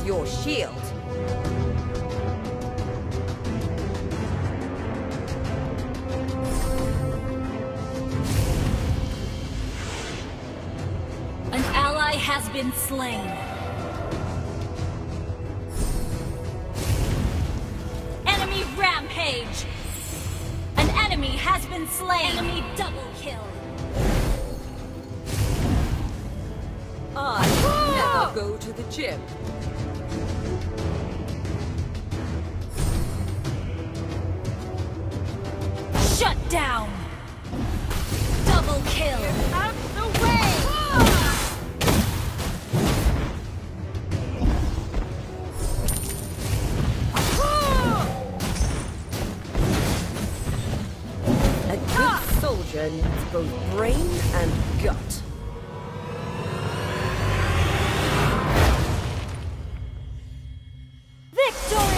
your shield. An ally has been slain. Enemy rampage! An enemy has been slain! Enemy double kill! I never go to the gym. Shut down! Double kill! Out the way! A good soldier needs both brain and gut. Victory!